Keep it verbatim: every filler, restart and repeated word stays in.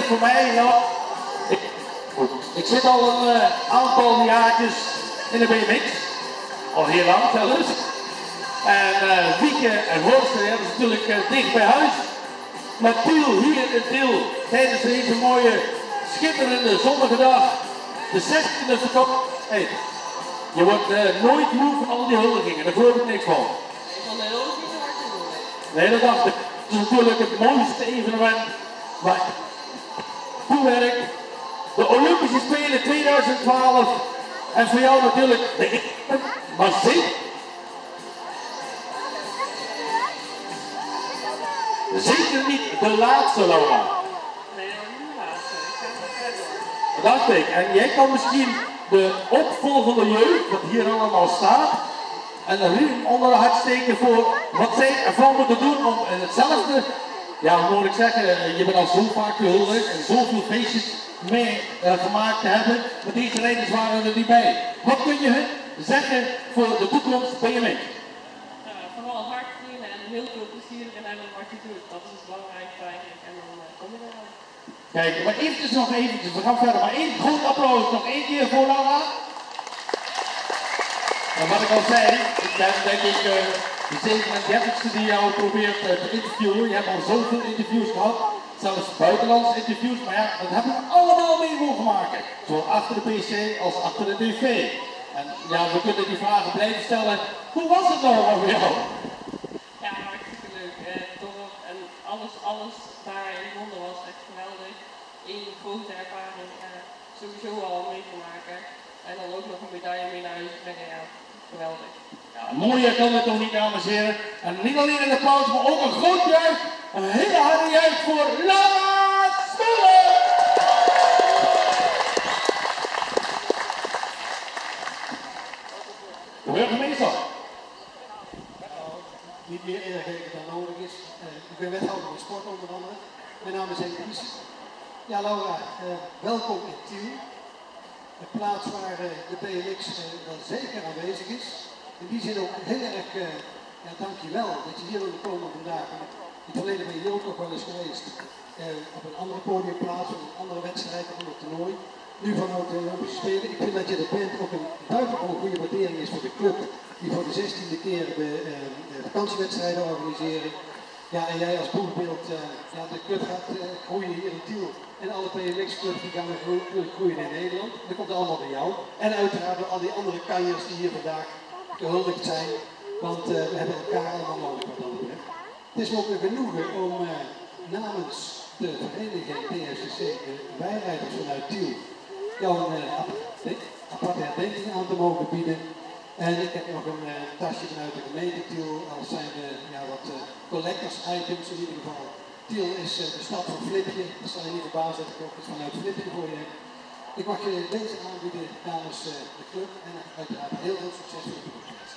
voor mij, nou, ik, ik zit al een uh, aantal jaartjes in de B M X, al heel lang zelfs. En uh, Wieke en Horsten, ja, dat is natuurlijk uh, dicht bij huis. Maar Tiel, hier in Tiel, tijdens deze mooie, schitterende zonnige dag, de zestiende vakantie. Hey, je wordt uh, nooit moe van al die huldigingen, daar geloof ik niks van. Van de huldigingen wordt je moe. Nee, dat dacht ik. Het is natuurlijk het mooiste evenement waar toewerk. De Olympische Spelen tweeduizend twaalf. En voor jou natuurlijk de eerste, maar zeker. Zeker niet de laatste, Laura. Nee, niet de laatste. Ik ga nog verder door. Dat dacht ik. En jij kan misschien de opvolgende jeugd, wat hier allemaal staat, en een riem onder de hart steken voor wat zij ervan moeten doen om hetzelfde, ja, hoe moet ik zeggen, je bent al zo vaak gehuldigd en zoveel feestjes mee uh, gemaakt te hebben, maar deze rijders waren er niet bij. Wat kun je zeggen voor de toekomst B M X? Ja, vooral hard trainen en heel veel plezier in hebben wat je doet. Dat is het belangrijkste eigenlijk en dan uh, kom je er al. Kijk, maar eventjes nog eventjes, we gaan verder, maar één groot applaus nog één keer voor Laura. En wat ik al zei, ik ben denk ik uh, de zevenendertigste die jou probeert uh, te interviewen. Je hebt al zoveel interviews gehad, zelfs buitenlandse interviews, maar ja, dat hebben we allemaal mee mogen maken. Zowel achter de P C als achter de tv. En ja, we kunnen die vragen blijven stellen. Hoe was het nou voor jou? Ja, hartstikke leuk. Eh, tof. En alles, alles daar in Londen was echt geweldig. Eén grote ervaring, uh, sowieso al mee te maken. En dan ook nog een medaille mee naar huis brengen, ja, geweldig. Ja, mooier kan het toch niet, dames en heren. En niet alleen een applaus, maar ook een groot juich, een hele harde juich voor Laura Smuller! De burgemeester. Niet meer erger dan nodig is. Uh, ik ben wethouder van sport onder andere. Mijn naam is Henk Ries. Ja, Laura, uh, welkom in Tiel. Een plaats waar uh, de B M X uh, wel zeker aanwezig is. In die zin ook heel erg, uh, ja, dankjewel dat je hier wilde komen vandaag. In het verleden ben je hier ook nog wel eens geweest. Uh, op een andere podiumplaats, op een andere wedstrijd, op een toernooi. Nu vanuit de Olympische Spelen. Ik vind dat je er bent, ook een buitengewoon goede waardering is voor de club. Die voor de zestiende keer de, uh, de vakantiewedstrijden organiseren. Ja, en jij als boegbeeld, uh, ja, de club gaat uh, groeien hier in Tiel. En alle B M X-clubs die gaan weer groeien in Nederland. Dat komt allemaal bij jou. En uiteraard door al die andere kanjers die hier vandaag gehuldigd zijn. Want uh, we hebben elkaar allemaal nodig wat dat betreft. Het is me ook een genoegen om uh, namens de vereniging D F C C, de bijrijders vanuit Tiel, jou een uh, aparte herdenking aan te mogen bieden. En ik heb nog een uh, tasje vanuit de gemeente Tiel, als zijn uh, ja, wat uh, collectors items in ieder geval. Tiel is uh, de stad van Flipje, dat zal je niet verbazen dat ik ook iets vanuit Flipje voor je heb. Ik mag je deze aanbieden namens uh, de club en uiteraard heel veel succes voor de toekomst.